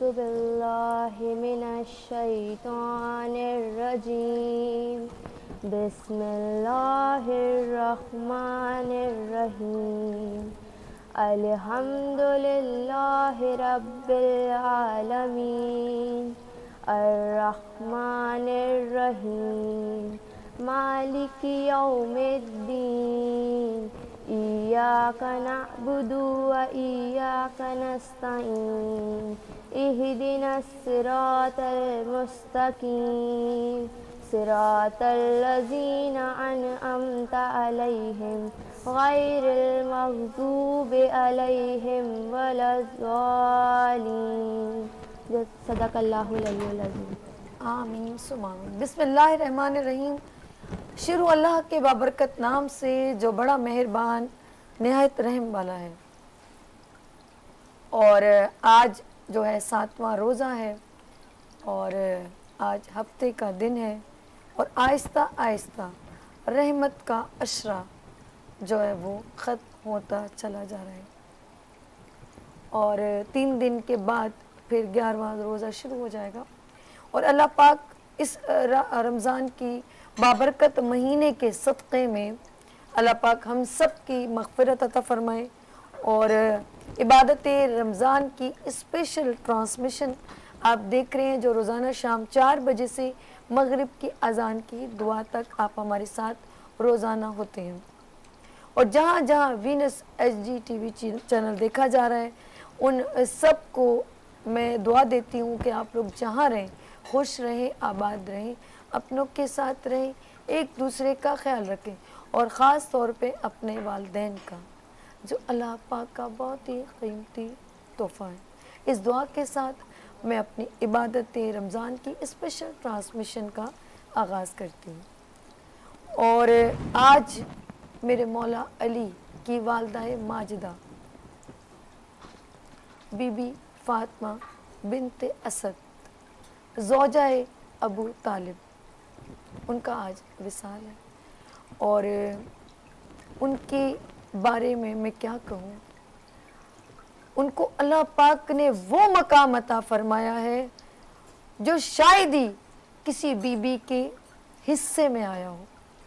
بالله من الشيطان الرجيم بسم الله الرحمن الرحيم الحمد لله رب العالمين الرحمن الرحيم مالك يوم الدين إياك نعبد وإياك نستعين اهدنا الصراط المستقيم صراط الذين أنعمت عليهم غير المغضوب عليهم ولا الضالين صدق اللہ العلی العظیم۔ آمین ثم آمین۔ بسم اللہ الرحمن الرحیم۔ شروع اللہ کے بابرکت نام سے جو بڑا مہربان نہایت رحم والا ہے۔ اور آج جو ہے 7واں روزہ ہے اور آج ہفتے کا دن ہے اور آہستہ آہستہ رحمت کا عشرہ جو ہے وہ ختم ہوتا چلا جا رہا ہے اور 3 دن کے بعد پھر 11واں روزہ شروع ہو جائے گا اور اللہ پاک اس رمضان کی بابرکت مہینے کے صدقے میں اللہ پاک ہم سب کی مغفرت عطا فرمائے اور عبادت رمضان کی اسپیشل ٹرانسمیشن آپ دیکھ رہے ہیں جو روزانہ شام 4 بجے سے مغرب کی اذان کی دعا تک آپ ہمارے ساتھ روزانہ ہوتے ہیں اور جہاں جہاں Venus H D T V channel دیکھا جا رہا ہے ان سب کو میں دعا دیتی ہوں کہ آپ لوگ جہاں رہیں خوش رہیں آباد رہیں اپنوں کے ساتھ رہیں ایک دوسرے کا خیال رکھیں اور خاص طور پہ اپنے والدین کا جو اللہ پاک کا بہت ہی قیمتی تحفہ ہے۔ اس دعا کے ساتھ میں اپنی عبادت رمضان کی اسپیشل ٹرانسمیشن کا آغاز کرتی ہوں اور آج میرے مولا علی کی والدہ ماجدہ بی بی فاطمہ بنت اسد زوجہ ابو طالب ان کا آج وصال ہے اور ان کے بارے میں کیا کہوں، ان کو اللہ پاک نے وہ مقام عطا فرمایا ہے جو شاید ہی کسی بی بی کے حصے میں آیا ہو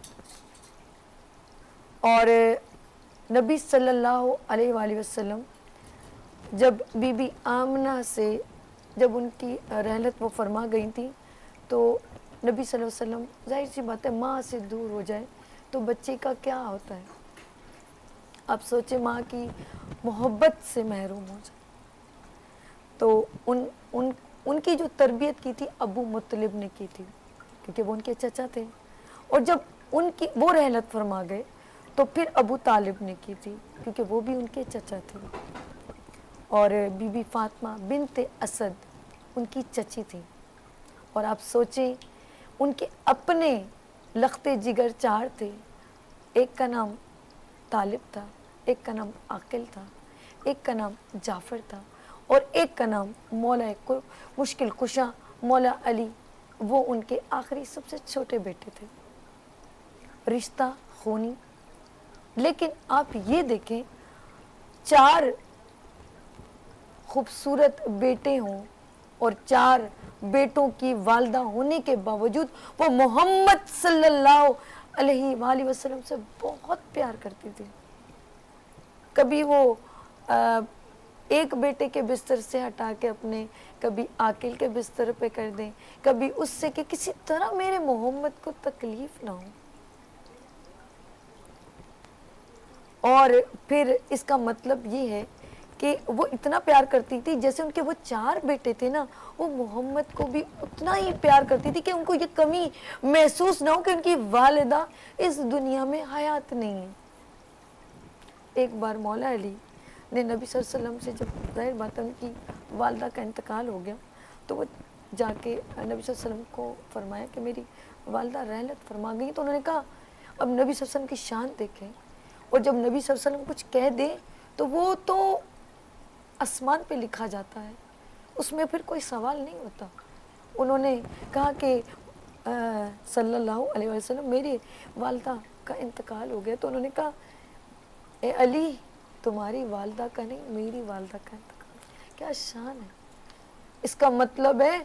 اور نبی صلی اللہ علیہ وآلہ وسلم جب بی بی آمنہ سے جب ان کی رحلت وہ فرما گئی تھی تو نبی صلی اللہ علیہ وسلم ظاہر سی بات ہے ماں سے دور ہو جائے تو بچے کا کیا ہوتا ہے، آپ سوچیں ماں کی محبت سے محروم ہو جائے تو ان کی جو تربیت کی تھی ابو مطلب نے کی تھی کیونکہ وہ ان کے چچا تھے اور جب ان کی وہ رحلت فرما گئے تو پھر ابو طالب نے کی تھی کیونکہ وہ بھی ان کے چچا تھے اور بی بی فاطمہ بنت اسد ان کی چچی تھی اور آپ سوچیں ان کے اپنے لخت جگر 4 تھے، ایک کا نام طالب تھا، ایک کا نام عاقل تھا، ایک کا نام جعفر تھا اور ایک کا نام مولا مشکل کشا مولا علی، وہ ان کے آخری سب سے چھوٹے بیٹے تھے۔ رشتہ خونی، لیکن آپ یہ دیکھیں 4 خوبصورت بیٹے ہوں اور 4 بیٹوں کی والدہ ہونے کے باوجود وہ محمد صلی اللہ علیہ وآلہ وسلم سے بہت پیار کرتی تھی۔ کبھی وہ ایک بیٹے کے بستر سے ہٹا کے اپنے کبھی عاقل کے بستر پہ کر دیں، کبھی اس سے کہ کسی طرح میرے محمد کو تکلیف نہ ہو اور پھر اس کا مطلب یہ ہے کہ وہ اتنا پیار کرتی تھی جیسے ان کے وہ 4 بیٹے تھے نا وہ محمد کو بھی اتنا ہی پیار کرتی تھی کہ ان کو یہ کمی محسوس نہ ہو کہ ان کی والدہ اس دنیا میں حیات نہیں ہے۔ ایک بار مولا علی نے نبی صلی اللہ علیہ وسلم سے جب ظاہر بات ان کی والدہ کا انتقال ہو گیا تو وہ جا کے نبی صلی اللہ علیہ وسلم کو فرمایا کہ میری والدہ رحلت فرما گئی تو انہوں نے کہا اب نبی صلی اللہ علیہ وسلم کی شان دیکھیں اور جب نبی صلی اللہ علیہ وسلم کچھ کہہ دے تو وہ تو آسمان پہ لکھا جاتا ہے، اس میں پھر کوئی سوال نہیں ہوتا۔ انہوں نے کہا کہ صلی اللہ علیہ وسلم میری والدہ کا انتقال ہو گیا تو انہوں نے کہا اے علی تمہاری والدہ کا نہیں میری والدہ کا انتقال، کیا شان ہے۔ اس کا مطلب ہے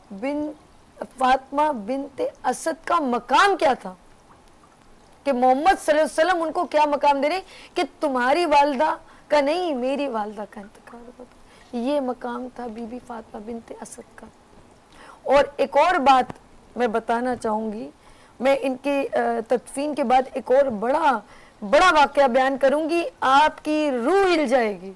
فاطمہ بنت اسد کا مقام کیا تھا کہ محمد صلی اللہ علیہ وسلم ان کو کیا مقام دے رہے کہ تمہاری والدہ کا نہیں میری والدہ کا انتقال ہوا تھا. یہ مقام تھا بی بی فاطمہ بنت اسد کا. اور ایک اور بات میں بتانا چاہوں گی, میں ان کی تدفین کے بعد ایک اور بڑا واقعہ بیان کروں گی, آپ کی روح ہل جائے گی.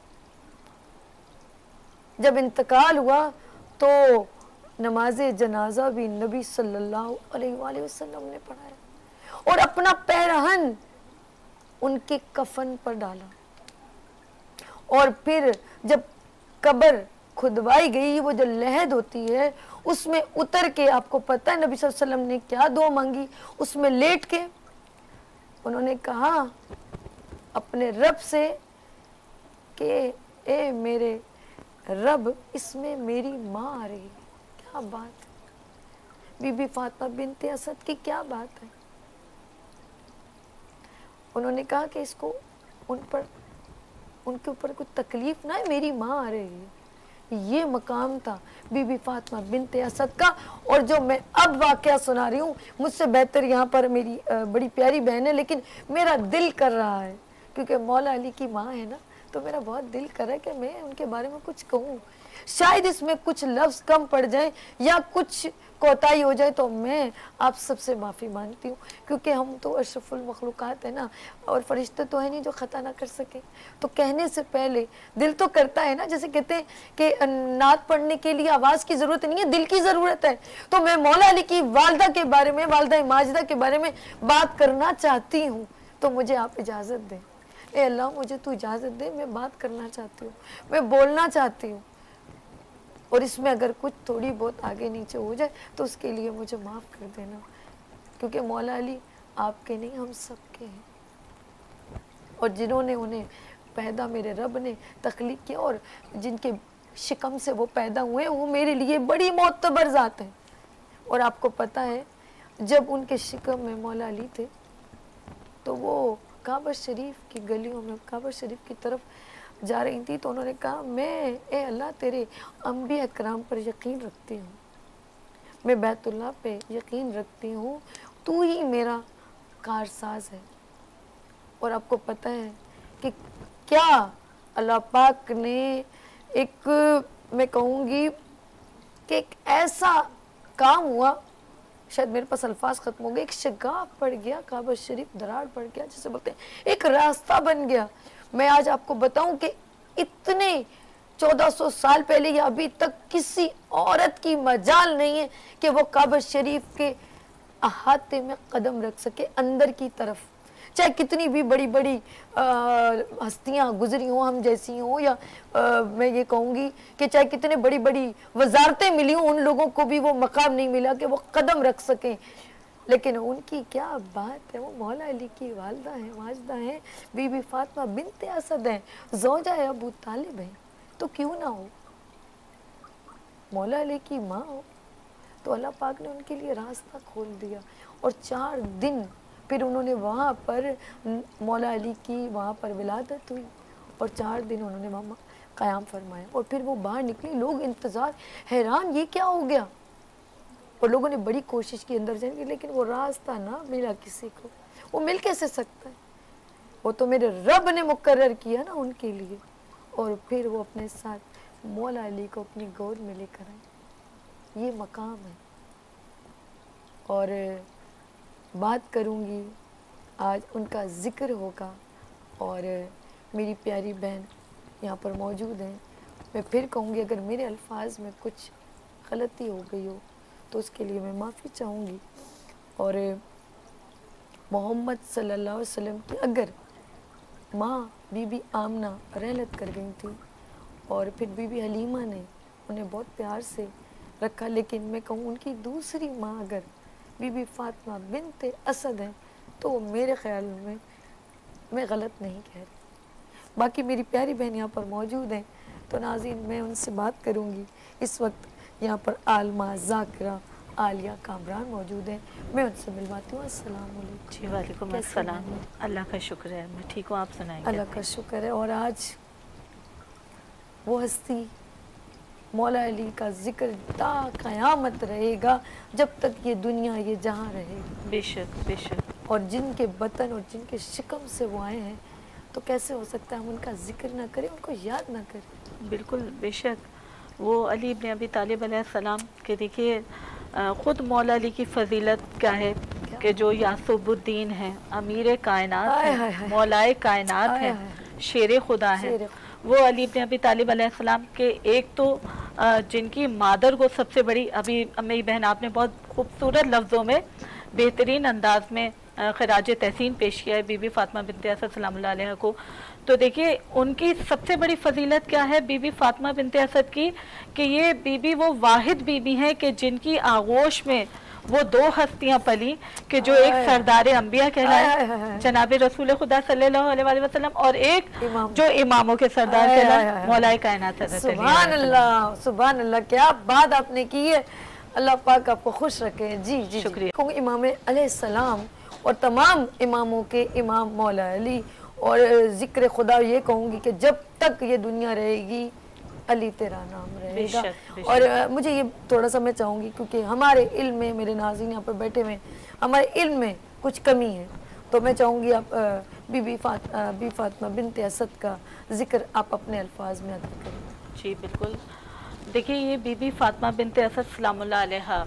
جب انتقال ہوا تو نماز جنازہ بھی نبی صلی اللہ علیہ وآلہ وسلم نے پڑھایا اور اپنا پیرہن ان کے کفن پر ڈالا. اور پھر جب قبر کھدوائی گئی, وہ جو لحد ہوتی ہے اس میں اتر کے, آپ کو پتہ ہے نبی صلی اللہ علیہ وسلم نے کیا دعا مانگی, اس میں لیٹ کے انہوں نے کہا اپنے رب سے کہ اے میرے رب, اس میں میری ماں آ رہی ہے. کیا بات ہے, بی بی فاطمہ بنت اسد کی کیا بات ہے. انہوں نے کہا کہ اس کو ان کے اوپر کوئی تکلیف نہ ہے, میری ماں آ رہی ہے. یہ مقام تھا بی بی فاطمہ بنت اسد کا. اور جو میں اب واقعہ سنا رہی ہوں, مجھ سے بہتر یہاں پر میری بڑی پیاری بہن ہے, لیکن میرا دل کر رہا ہے کیونکہ مولا علی کی ماں ہے نا, تو میرا بہت دل کر رہا ہے کہ میں ان کے بارے میں کچھ کہوں. شاید اس میں کچھ لفظ کم پڑ جائیں یا کچھ کوتاہی ہو جائے تو میں آپ سب سے معافی مانگتی ہوں, کیونکہ ہم تو اشرف المخلوقات ہیں نا, اور فرشتے تو ہیں نہیں جو خطا نہ کر سکیں. تو کہنے سے پہلے دل تو کرتا ہے نا, جیسے کہتے ہیں کہ نعت پڑھنے کے لیے آواز کی ضرورت نہیں ہے, دل کی ضرورت ہے. تو میں مولا علی کی والدہ کے بارے میں, والدہ ماجدہ کے بارے میں بات کرنا چاہتی ہوں, تو مجھے آپ اجازت دیں. اے اللہ مجھے تو اجازت دے, میں بات کرنا چاہتی ہوں, میں بولنا چاہتی ہوں. اور اس میں اگر کچھ تھوڑی بہت آگے نیچے ہو جائے تو اس کے لیے مجھے معاف کر دینا, کیونکہ مولا علی آپ کے نہیں ہم سب کے ہیں. اور جنہوں نے انہیں پیدا میرے رب نے تخلیق کیا اور جن کے شکم سے وہ پیدا ہوئے, وہ میرے لیے بڑی معتبر ذات ہیں. اور آپ کو پتہ ہے جب ان کے شکم میں مولا علی تھے تو وہ کعبہ شریف کی گلیوں میں کعبہ شریف کی طرف جا رہی تھی, تو انہوں نے کہا میں اے اللہ تیرے انبیاء کرام پر یقین رکھتی ہوں, میں بیت اللہ پہ یقین رکھتی ہوں, تو ہی میرا کارساز ہے. اور آپ کو پتہ ہے کہ کیا اللہ پاک نے ایک, میں کہوں گی کہ ایک ایسا کام ہوا, شاید میرے پاس الفاظ ختم ہو گئے, ایک شگاف پڑ گیا, کعبہ شریف دراڑ پڑ گیا جسے بولتے ہیں, ایک راستہ بن گیا. میں آج آپ کو بتاؤں کہ اتنے 1400 سال پہلے یا ابھی تک کسی عورت کی مجال نہیں ہے کہ وہ کعبہ شریف کے احاطے میں قدم رکھ سکے اندر کی طرف, چاہے کتنی بھی بڑی بڑی ہستیاں گزری ہوں ہم جیسی ہوں, یا میں یہ کہوں گی کہ چاہے کتنے بڑی بڑی وزارتیں ملی ہوں, ان لوگوں کو بھی وہ مقام نہیں ملا کہ وہ قدم رکھ سکیں. لیکن ان کی کیا بات ہے, وہ مولا علی کی والدہ ہیں, ماجدہ ہیں, بی بی فاطمہ بنت اسد ہیں, زوجہ ابو طالب ہیں. تو کیوں نہ ہو, مولا علی کی ماں ہو, تو اللہ پاک نے ان کے لیے راستہ کھول دیا. اور 4 دن پھر انہوں نے وہاں پر مولا علی کی وہاں پر ولادت ہوئی, اور 4 دن انہوں نے وہاں قیام فرمایا. اور پھر وہ باہر نکلی, لوگ انتظار, حیران یہ کیا ہو گیا. اور لوگوں نے بڑی کوشش کی اندر جانے کی, لیکن وہ راستہ نہ ملا کسی کو. وہ مل کیسے سکتا ہے, وہ تو میرے رب نے مقرر کیا نا ان کے لیے. اور پھر وہ اپنے ساتھ مولا علی کو اپنی گود میں لے کر آئے. یہ مقام ہے. اور بات کروں گی, آج ان کا ذکر ہوگا, اور میری پیاری بہن یہاں پر موجود ہیں. میں پھر کہوں گی اگر میرے الفاظ میں کچھ غلطی ہو گئی ہو تو اس کے لیے میں معافی چاہوں گی. اور محمد صلی اللہ علیہ وسلم کی اگر ماں بی بی آمنہ رحلت کر گئی تھی, اور پھر بی بی حلیمہ نے انہیں بہت پیار سے رکھا, لیکن میں کہوں ان کی دوسری ماں اگر بی بی فاطمہ بنت اسد ہیں تو میرے خیال میں غلط نہیں کہہ رہی. باقی میری پیاری بہن یہاں پر موجود ہیں, تو ناظرین میں ان سے بات کروں گی. اس وقت یہاں پر عالمہ, ذاکرہ, عالیہ, کامران موجود ہیں, میں ان سے ملواتی ہوں. السلام علیکم. جی وعلیکم السلام. اللہ کا شکر ہے, میں ٹھیک ہوں, آپ سنائیں. اللہ کا شکر ہے. اور آج وہ ہستی مولا علی کا ذکر تا قیامت رہے گا، جب تک یہ دنیا یہ جہاں رہے گی۔ بے شک بے شک۔ اور جن کے بطن اور جن کے شکم سے وہ آئے ہیں، تو کیسے ہو سکتا ہے ہم ان کا ذکر نہ کریں، ان کو یاد نہ کریں؟ بالکل بے شک۔ وہ علی ابن ابی طالب علیہ السلام کہ دیکھیے خود مولا علی کی فضیلت کیا ہے کہ جو یاسوب الدین ہیں، امیر کائنات ہیں، مولائے کائنات ہیں، شیر خدا ہیں، وہ علی ابن ابی طالب علیہ السلام کے ایک تو جن کی مادر کو سب سے بڑی، ابھی میری بہن آپ نے بہت خوبصورت لفظوں میں بہترین انداز میں خراج تحسین پیش کیا ہے بی بی فاطمہ بنت اسد سلام اللہ علیہ کو۔ تو دیکھیے ان کی سب سے بڑی فضیلت کیا ہے بی بی فاطمہ بنت اسد کی، کہ یہ بی بی وہ واحد بی بی ہیں کہ جن کی آغوش میں وہ دو ہستیاں پلی، کہ جو ایک سردار انبیاء کہلائے جناب رسول خدا صلی اللہ علیہ وسلم، اور ایک جو اماموں کے سردار کہلائے مولا کائنات حضرت علی۔ سبحان اللہ سبحان اللہ، کیا بات آپ نے کی ہے، اللہ پاک آپ کو خوش رکھے۔ جی جی شکریہ۔ امام علیہ السلام اور تمام اماموں کے امام مولا علی، اور ذکر خدا یہ کہوں گی کہ جب تک یہ دنیا رہے گی علی تیرا نام رہے گا۔ اور مجھے یہ تھوڑا سا میں چاہوں گی، کیونکہ ہمارے علم میں، میرے ناظرین یہاں پر بیٹھے ہوئے، ہمارے علم میں کچھ کمی ہے، تو میں چاہوں گی آپ بی فاطمہ بنت اسد کا ذکر آپ اپنے الفاظ میں ادا کریں۔ جی بالکل۔ دیکھیے یہ بی بی فاطمہ بنت اسد سلام اللہ علیہ،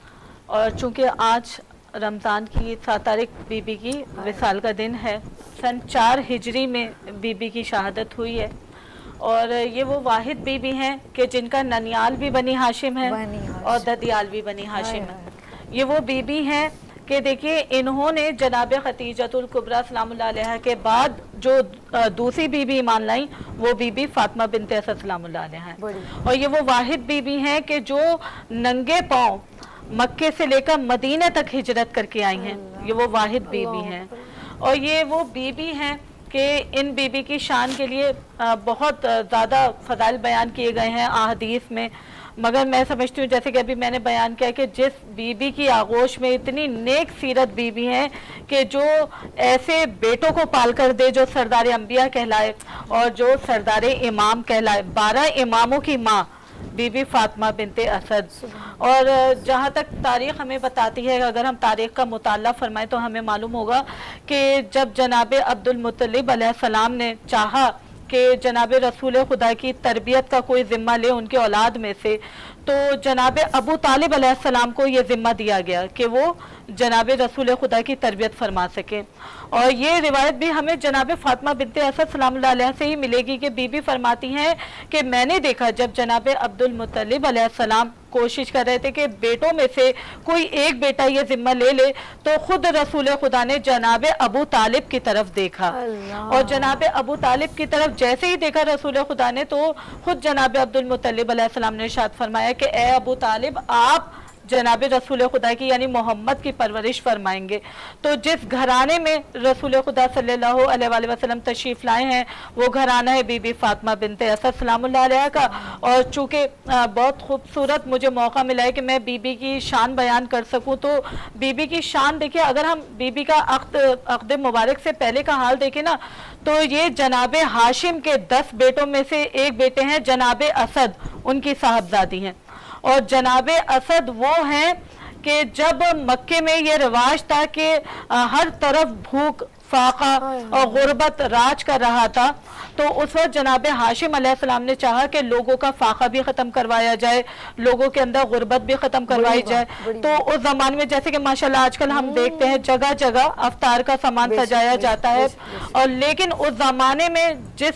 اور چونکہ آج رمضان کی 7 تاریخ بی بی کی وصال کا دن ہے، سن 4 ہجری میں بی بی کی شہادت ہوئی ہے، اور یہ وہ واحد بی بی ہیں کہ جن کا ننیال بھی بنی ہاشم ہے اور ددیال بھی بنی ہاشم ہے۔ یہ وہ بی بی ہیں کہ دیکھیے انہوں نے جناب خدیجۃ الکبریٰ سلام اللہ علیہ کے بعد جو دوسری بی بی ایمان لائیں وہ بی بی فاطمہ بنت اسد سلام اللہ علیہ ہیں، اور یہ وہ واحد بی بی ہیں کہ جو ننگے پاؤں مکے سے لے کر مدینہ تک ہجرت کر کے آئی ہیں، یہ وہ واحد بی بی ہیں۔ اور یہ وہ بی بی ہیں کہ ان بی بی کی شان کے لیے بہت زیادہ فضائل بیان کیے گئے ہیں احادیث میں، مگر میں سمجھتی ہوں جیسے کہ ابھی میں نے بیان کیا کہ جس بی بی کی آغوش میں اتنی نیک سیرت بی بی ہیں کہ جو ایسے بیٹوں کو پال کر دے جو سردار انبیاء کہلائے اور جو سردار امام کہلائے، 12 اماموں کی ماں بی بی فاطمہ بنت اسد۔ اور جہاں تک تاریخ ہمیں بتاتی ہے، اگر ہم تاریخ کا مطالعہ فرمائیں تو ہمیں معلوم ہوگا کہ جب جناب عبد المطلب علیہ السلام نے چاہا کہ جناب رسول خدا کی تربیت کا کوئی ذمہ لے ان کے اولاد میں سے، تو جناب ابو طالب علیہ السلام کو یہ ذمہ دیا گیا کہ وہ جناب رسول خدا کی تربیت فرما سکے۔ اور یہ روایت بھی ہمیں جناب فاطمہ بنت اسد سلام اللہ علیہ سے ہی ملے گی کہ بی بی فرماتی ہیں کہ میں نے دیکھا جب جناب عبد المطلب علیہ السلام کوشش کر رہے تھے کہ بیٹوں میں سے کوئی ایک بیٹا یہ ذمہ لے لے، تو خود رسول خدا نے جناب ابو طالب کی طرف دیکھا، اور جناب ابو طالب کی طرف جیسے ہی دیکھا رسول خدا نے تو خود جناب عبد المطلب علیہ السلام نے ارشاد فرمایا کہ اے ابو طالب آپ جناب رسول خدا کی یعنی محمد کی پرورش فرمائیں گے۔ تو جس گھرانے میں رسول خدا صلی اللہ علیہ وآلہ وسلم تشریف لائے ہیں وہ گھرانہ ہے بی بی فاطمہ بنت اسد سلام اللہ علیہ کا۔ اور چونکہ بہت خوبصورت مجھے موقع ملا ہے کہ میں بی بی کی شان بیان کر سکوں، تو بی بی کی شان دیکھیں، اگر ہم بی بی کا عقد مبارک سے پہلے کا حال دیکھیں نا، تو یہ جناب ہاشم کے 10 بیٹوں میں سے ایک بیٹے ہیں جناب اسد، ان کی صاحبزادی ہیں۔ اور جناب اسد وہ ہیں کہ جب مکے میں یہ رواج تھا کہ ہر طرف بھوک، فاقہ اور غربت راج کر رہا تھا، تو اس وقت جناب ہاشم علیہ السلام نے چاہا کہ لوگوں کا فاقہ بھی ختم کروایا جائے، لوگوں کے اندر غربت بھی ختم کروائی جائے۔ تو اس زمانے میں جیسے کہ ماشاءاللہ آج کل ہم دیکھتے ہیں جگہ جگہ افطار کا سامان سجایا جاتا ہے، اور لیکن اس زمانے میں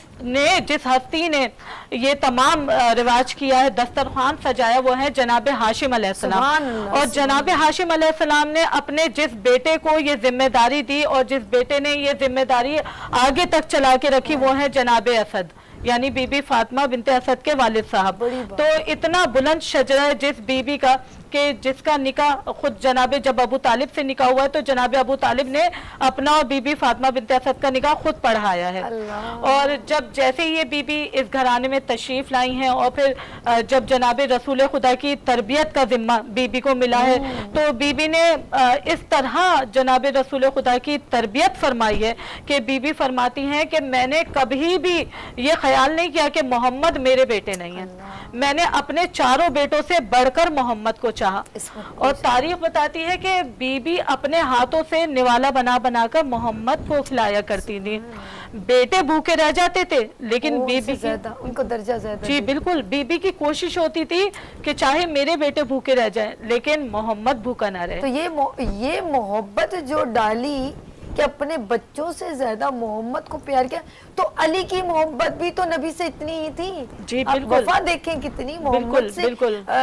جس ہستی نے یہ تمام رواج کیا ہے، دسترخوان سجایا، وہ ہے جناب ہاشم علیہ السلام۔ اور جناب ہاشم علیہ السلام نے اپنے جس بیٹے کو یہ ذمہ داری دی اور جس بیٹے نے یہ ذمہ داری آگے تک چلا کے رکھی وہ ہے جناب اسد، یعنی بی بی فاطمہ بنت اسد کے والد صاحب۔ تو اتنا بلند شجرہ ہے جس بی بی کا کہ جس کا نکاح خود جناب جب ابو طالب سے نکاح ہوا ہے تو جناب ابو طالب نے اپنا اور بی بی فاطمہ بنت اسد کا نکاح خود پڑھایا ہے. اور جب جیسے یہ بی بی اس گھرانے میں تشریف لائی ہیں اور پھر جب جناب رسول خدا کی تربیت کا ذمہ بی بی کو ملا ہے تو بی بی نے اس طرح جناب رسول خدا کی تربیت فرمائی ہے کہ بی بی فرماتی ہیں کہ میں نے کبھی بھی یہ خیال نہیں کیا کہ محمد میرے بیٹے نہیں ہیں, میں نے اپنے چاروں بیٹوں سے بڑھ کر محمد کو چاہا. اور تاریخ بتاتی ہے کہ بی بی اپنے ہاتھوں سے نوالا بنا بنا کر محمد کو کھلایا کرتی تھی. بیٹے بھوکے رہ جاتے تھے لیکن بی بی ان کو درجہ زیادہ. جی بالکل, بی بی کی کوشش ہوتی تھی کہ چاہے میرے بیٹے بھوکے رہ جائیں لیکن محمد بھوکا نہ رہے. تو یہ محبت جو ڈالی کہ اپنے بچوں سے زیادہ محمد کو پیار کیا, تو علی کی محبت بھی تو نبی سے اتنی ہی تھی. جی آپ بالکل, وفا دیکھیں کتنی, محمد سے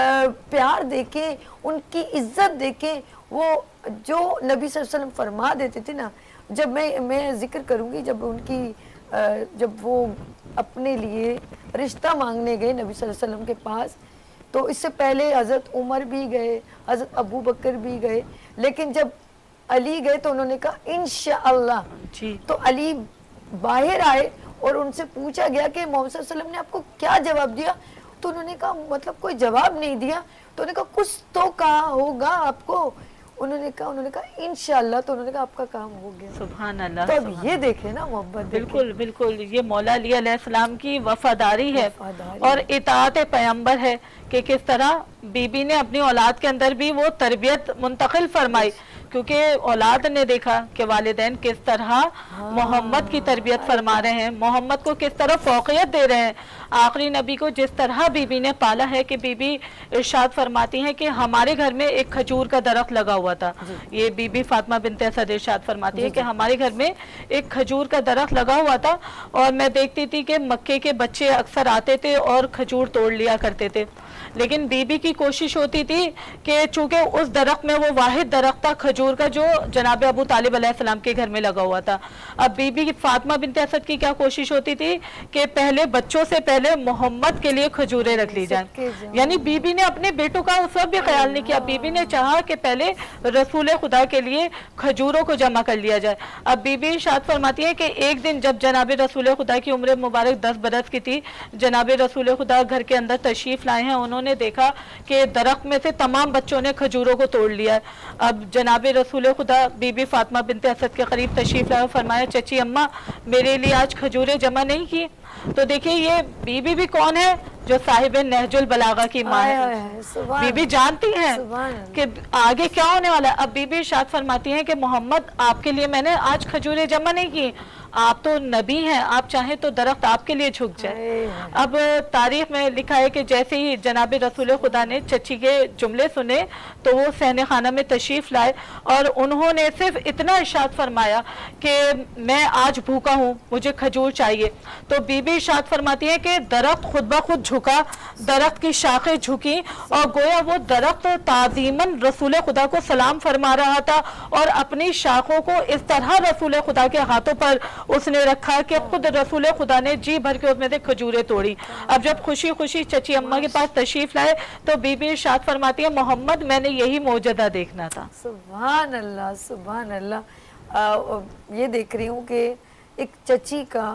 پیار دیکھیں, ان کی عزت دیکھیں. وہ جو نبی صلی اللہ علیہ وسلم فرما دیتے تھے نا, جب میں ذکر کروں گی جب ان کی جب وہ اپنے لیے رشتہ مانگنے گئے نبی صلی اللہ علیہ وسلم کے پاس, تو اس سے پہلے حضرت عمر بھی گئے, حضرت ابو بکر بھی گئے, لیکن جب علی گئے تو انہوں نے کہا انشاءاللہ. تو علی باہر آئے اور ان سے پوچھا گیا کہ محمد صلی اللہ علیہ وسلم نے آپ کو کیا جواب دیا, تو انہوں نے کہا مطلب کوئی جواب نہیں دیا. تو انہوں نے کہا کچھ تو کہا ہوگا آپ کو. انہوں نے کہا انشاءاللہ. تو انہوں نے کہا آپ کا کام ہو گیا. سبحان اللہ. تو اب یہ دیکھیں نا محبت. بالکل بالکل, یہ مولا علی علیہ السلام کی وفاداری ہے اور اطاعت پیغمبر ہے کہ کس طرح بی بی نے اپنی اولاد کے اندر بھی وہ تربیت منتقل فرمائی, کیونکہ اولاد نے دیکھا کہ والدین کس طرح محمد کی تربیت فرما رہے ہیں, محمد کو کس طرح فوقیت دے رہے ہیں. آخری نبی کو جس طرح بی بی نے پالا ہے کہ بی بی ارشاد فرماتی ہیں کہ ہمارے گھر میں ایک کھجور کا درخت لگا ہوا تھا. یہ بی بی فاطمہ بنت اسد ارشاد فرماتی ہے کہ ہمارے گھر میں ایک کھجور کا درخت لگا ہوا تھا اور میں دیکھتی تھی کہ مکے کے بچے اکثر آتے تھے اور کھجور توڑ لیا کرتے تھے, لیکن بی بی کی کوشش ہوتی تھی کہ چونکہ اس درخت میں وہ واحد درخت تھا کھجور کا جو جناب ابو طالب علیہ السلام کے گھر میں لگا ہوا تھا. اب بی بی فاطمہ بنت اسد کی کیا کوشش ہوتی تھی کہ پہلے بچوں سے پہلے محمد کے لیے کھجوریں رکھ لی جائیں. یعنی بی بی نے اپنے بیٹوں کا اس وقت بھی خیال نہیں کیا, بی بی نے چاہا کہ پہلے رسول خدا کے لیے کھجوروں کو جمع کر لیا جائے. اب بی بی ارشاد فرماتی ہے کہ ایک دن جب جناب رسول خدا کی عمر مبارک 10 برس کی تھی, جناب رسول خدا گھر کے اندر تشریف لائے ہیں, انہوں نے دیکھا کہ درخت میں سے تمام بچوں نے کھجوروں کو توڑ لیا ہے. اب جناب رسول خدا بی بی فاطمہ بنت اسد کے قریب تشریف لائے, فرمایا چچی اماں میرے لیے آج کھجوریں جمع نہیں کی. تو دیکھیں یہ بی بی بھی کون ہے, جو صاحب نہج البلاغہ کی ماں ہے. بی بی جانتی ہیں کہ آگے کیا ہونے والا ہے. اب بی بی ارشاد فرماتی ہیں کہ محمد آپ کے لیے میں نے آج کھجوریں جمع نہیں کی, آپ تو نبی ہیں, آپ چاہیں تو درخت آپ کے لیے جھک جائے. اب تاریخ میں لکھا ہے کہ جیسے ہی جناب رسول خدا نے چچی کے جملے سنے تو وہ صحن خانہ میں تشریف لائے اور انہوں نے صرف اتنا ارشاد فرمایا کہ میں آج بھوکا ہوں, مجھے کھجور چاہیے. تو بی بی ارشاد فرماتی ہے کہ درخت خود بخود جھکا, درخت کی شاخیں جھکی اور گویا وہ درخت تعظیماً رسول خدا کو سلام فرما رہا تھا اور اپنی شاخوں کو اس طرح رسول خدا کے ہاتھوں پر اس نے رکھا کہ خود رسول خدا نے جی بھر کے اس میں سے کھجوریں توڑی. اب جب خوشی خوشی چچی اماں کے پاس تشریف لائے تو بی بی ارشاد فرماتی ہے محمد میں نے یہی معجزہ دیکھنا تھا. سبحان اللہ سبحان اللہ. یہ دیکھ رہی ہوں کہ ایک چچی کا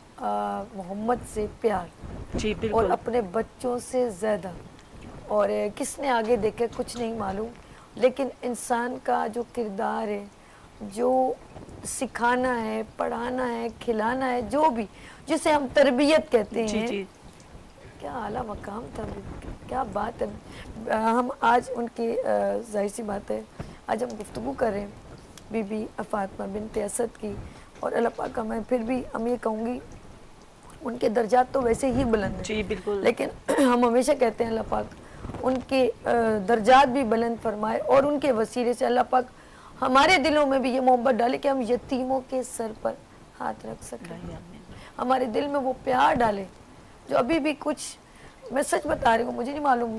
محمد سے پیار, جی بالکل, اور اپنے بچوں سے زیادہ, اور کس نے آگے دیکھے کچھ نہیں معلوم, لیکن انسان کا جو کردار ہے, جو سکھانا ہے, پڑھانا ہے, کھلانا ہے, جو بھی جسے ہم تربیت کہتے ہیں, کیا اعلیٰ مقام تھا, کیا بات ہے. ہم آج ان کی ظاہر سی بات ہے آج ہم گفتگو کر رہے ہیں بی بی فاطمہ بنت اسد کی, اور اللہ پاک کا میں پھر بھی ہم یہ کہوں گی ان کے درجات تو ویسے ہی بلند ہیں, جی بالکل, لیکن ہم ہمیشہ کہتے ہیں اللہ پاک ان کے درجات بھی بلند فرمائے اور ان کے وسیلے سے اللہ پاک ہمارے دلوں میں بھی یہ محبت ڈالے کہ ہم یتیموں کے سر پر ہاتھ رکھ سکیں, ہمارے دل میں وہ پیار ڈالے جو ابھی بھی کچھ, میں سچ بتا رہی ہوں مجھے نہیں معلوم,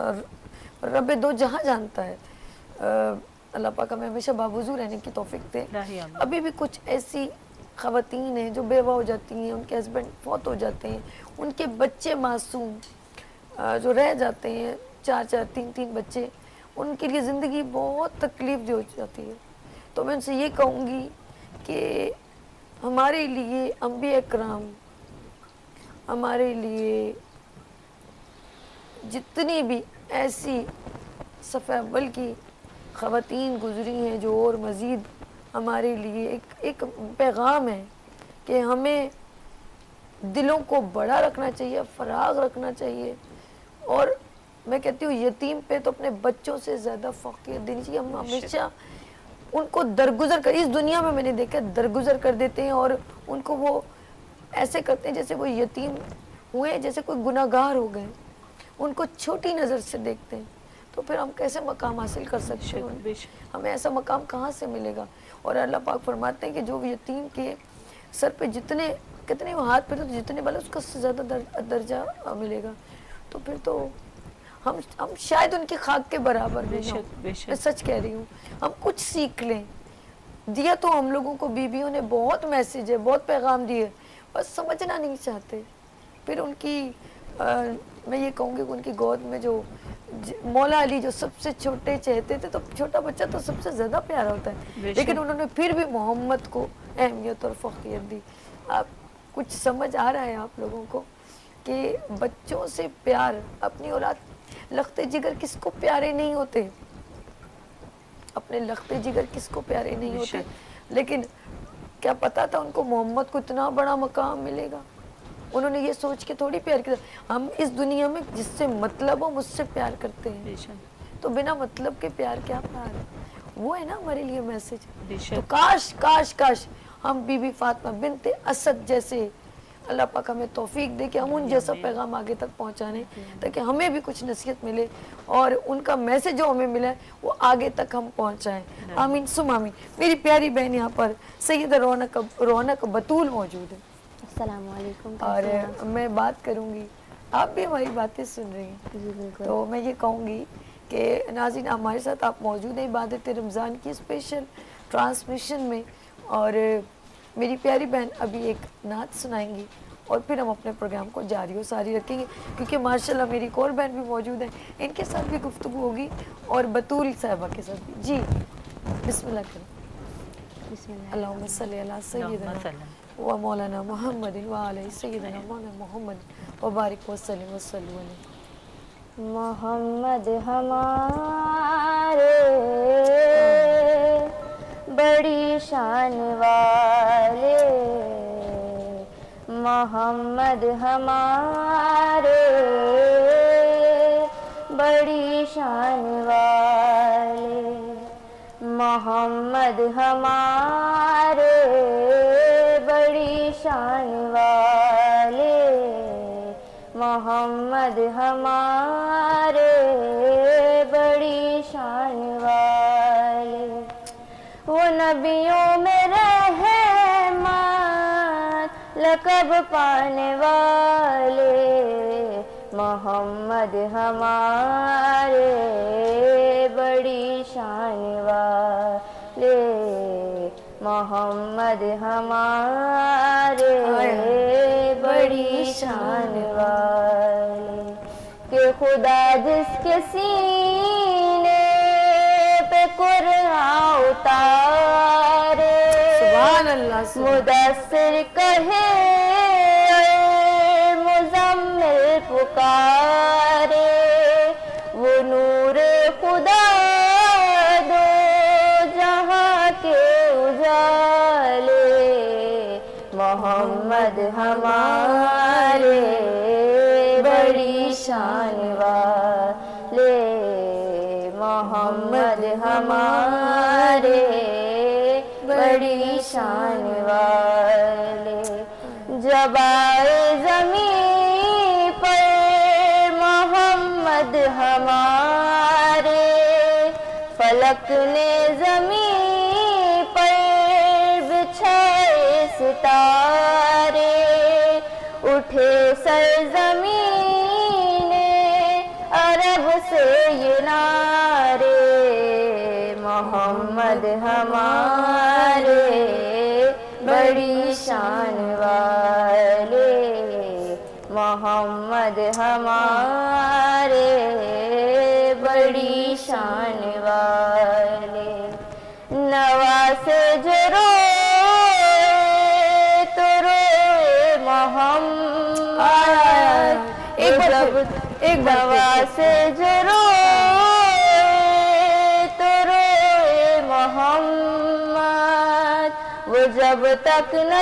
رب دو جہاں جانتا ہے, اللہ پاک ہمیں ہمیشہ باوضو رہنے کی توفیق دے. ابھی بھی کچھ ایسی خواتین ہیں جو بیوہ ہو جاتی ہیں, ان کے ہسبینڈ فوت ہو جاتے ہیں, ان کے بچے معصوم جو رہ جاتے ہیں, 4 3 بچے, ان کے لیے زندگی بہت تکلیف دہ ہو جاتی ہے. تو میں ان سے یہ کہوں گی کہ ہمارے لیے انبیاء کرام، ہمارے لیے جتنی بھی ایسی صفحہ اول کی خواتین گزری ہیں جو اور مزید ہمارے لیے ایک پیغام ہے کہ ہمیں دلوں کو بڑا رکھنا چاہیے، فراغ رکھنا چاہیے. اور میں کہتی ہوں یتیم پہ تو اپنے بچوں سے زیادہ فوقیت دینی چاہیے. ہم ہمیشہ ان کو درگزر کر، اس دنیا میں نے دیکھا درگزر کر دیتے ہیں اور ان کو وہ ایسے کرتے ہیں جیسے وہ یتیم ہوئے، جیسے کوئی گناہ گار ہو گئے. ان کو چھوٹی نظر سے دیکھتے ہیں. تو پھر ہم کیسے مقام حاصل کر سکتے ہیں؟ ہمیں ایسا مقام کہاں سے ملے گا؟ اور اللہ پاک فرماتے ہیں کہ جو یتیم کے سر پہ کتنے ہاتھ پہ جتنے بالے اس کا زیادہ درجہ ملے گا. تو پھر تو ہم شاید ان کی خاک کے برابر بھی نہ ہوں. میں سچ کہہ رہی ہوں. ہم کچھ سیکھ لیں. دیا تو ہم لوگوں کو بیویوں نے بہت میسیج ہے، بہت پیغام دیے، بس سمجھنا نہیں چاہتے. پھر ان کی میں یہ کہوں گی کہ ان کی گود میں جو مولا علی جو سب سے چھوٹے چہتے تھے، تو چھوٹا بچہ تو سب سے زیادہ پیارا ہوتا ہے، لیکن انہوں نے پھر بھی محمد کو اہمیت اور فوقیت دی. آپ کچھ سمجھ آ رہا ہے آپ لوگوں کو کہ بچوں سے پیار، اپنی اولاد، لخت جگر کس کو پیارے نہیں ہوتے؟ اپنے لخت جگر کس کو پیارے نہیں ہوتے؟ لیکن کیا پتا تھا ان کو محمد کو اتنا بڑا مقام ملے گا؟ انہوں نے یہ سوچ کے تھوڑی پیار کیا. ہم اس دنیا میں جس سے مطلب ہو مجھ سے پیار کرتے ہیں، تو بنا مطلب کے پیار کیا پیار ہے؟ وہ ہے نا ہمارے لیے میسج. تو کاش کاش کاش ہم بی بی فاطمہ بنت اسد جیسے اللہ پاک ہمیں توفیق دے کہ ہم ان جیسا پیغام آگے تک پہنچانے، تاکہ ہمیں بھی کچھ نصیحت ملے اور ان کا میسج جو ہمیں ملا ہے وہ آگے تک ہم پہنچائیں. آمین سم آمین. میری پیاری بہن یہاں پر سیدہ رونق بطول موجود ہے. السلام علیکم. اور میں بات کروں گی، آپ بھی ہماری باتیں سن رہی ہیں، تو میں یہ کہوں گی کہ ناظرین ہمارے ساتھ آپ موجود ہیں عبادت رمضان کی اسپیشل ٹرانسمیشن میں. اور میری پیاری بہن ابھی ایک نعت سنائیں گی اور پھر ہم اپنے پروگرام کو جاری و ساری رکھیں گے، کیونکہ ماشاءاللہ میری ایک اور بہن بھی موجود ہے، ان کے ساتھ بھی گفتگو ہوگی اور بطول صاحبہ کے ساتھ بھی. جی بسم اللہ کریں. بسم اللہ. اللہم صلی علی سیدنا و مولانا محمد و علی سیدنا مولانا محمد و بارک وسلم وسلم علیہ. محمد ہمارے بڑی شان والے، محمد ہمارے بڑی شان والے، محمد ہمارے بڑی شان والے، محمد ہمارے بڑی شان والے. وہ نبیوں میں رحمت لقب پانے والے، محمد ہمارے بڑی شان والے، محمد ہمارے بڑی شان والے. کہ خدا جس کے سینے پہ قرآن اتارے، سبحان اللہ، مدثر کہے مزمل پکارے، وہ نور خدا دو جہاں کے اجالے، محمد ہمارے بڑی شان والے، محمد ہمارے بڑی شان والے. جب آئے زمین پر محمد ہمارے، فلک نے زمین پر بچھائے ستارے، اٹھے سرزمین عرب سے یہ نعرے، محمد ہمارے بڑی شان والے، محمد ہمارے بڑی شان से जो रोए तो रोए मोहम्मद, वो जब तक न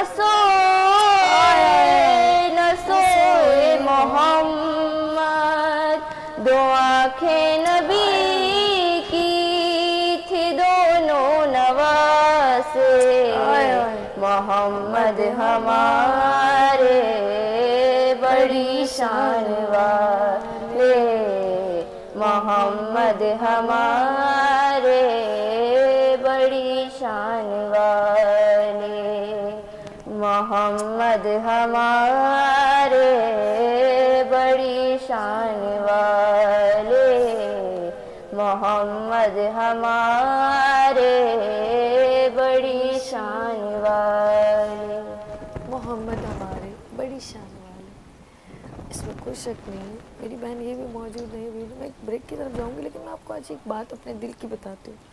सोए मोहम्मद। दो आँखें नबी की थी दोनों नवासे, मोहम्मद हमारे बड़ी शान वाले, मोहम्मद हमारे बड़ी शान वाले, मोहम्मद हमारे बड़ी शान वाले, मोहम्मद हमारे बड़ी शान वाले। मोहम्मद हमारे बड़ी शान वाले, इसमें कोई शक नहीं है। मेरी बहन ये भी मौजूद है। मैं एक ब्रेक की तरफ जाऊंगी, लेकिन मैं आपको आज एक बात अपने दिल की बताती हूँ।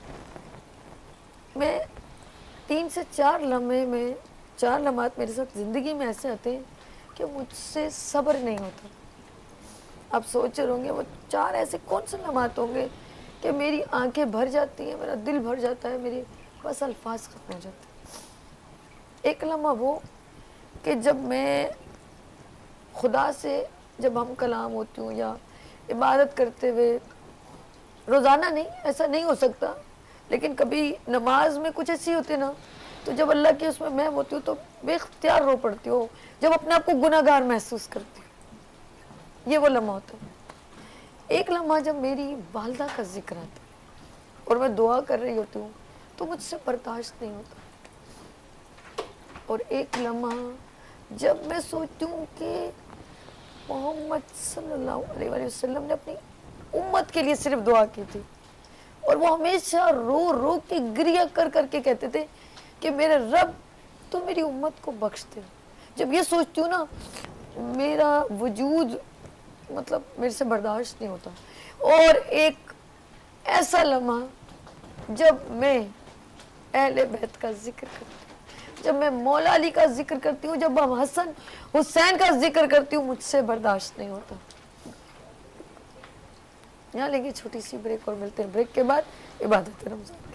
मैं 3 से 4 लम्हे में 4 लम्हात मेरे साथ ज़िंदगी में ऐसे आते हैं कि मुझसे सब्र नहीं होता। आप सोच रहे होंगे वो 4 ऐसे कौन से लम्हात होंगे कि मेरी आंखें भर जाती हैं, मेरा दिल भर जाता है, मेरे बस अल्फाज ख़त्म हो जाते हैं। एक लम्हा वो कि जब मैं खुदा से, जब हम कलाम होती हूँ या इबादत करते हुए, रोज़ाना नहीं, ऐसा नहीं हो सकता, लेकिन कभी नमाज में कुछ ऐसी होती है ना, तो जब अल्लाह की उसमें मैं होती हूँ तो बेख्तियार रो पड़ती हूँ, जब अपने आप को गुनाहगार महसूस करती हूँ। ये वो लम्हा होता है। एक लम्हा जब मेरी वालदा का जिक्र आता है और मैं दुआ कर रही होती हूँ तो मुझसे बर्दाश्त नहीं होता। और एक लम्हा जब मैं सोचती हूँ कि मोहम्मद सल्लल्लाहु अलैहि वसल्लम ने अपनी उम्मत के लिए सिर्फ दुआ की थी, और वो हमेशा रो रो के गिरिया कर करके कहते थे कि मेरे रब तो मेरी उम्मत को बख्श दे। जब ये सोचती हूँ ना, मेरा वजूद मतलब मेरे से बर्दाश्त नहीं होता। और एक ऐसा लम्हा जब मैं अहले बैत का जिक्र करती हूँ, जब मैं मौला अली का जिक्र करती हूँ, जब हम हसन हुसैन का जिक्र करती हूँ, मुझसे बर्दाश्त नहीं होता। यहाँ लेंगे छोटी सी ब्रेक और मिलते हैं ब्रेक के बाद इबादत रमज़ान।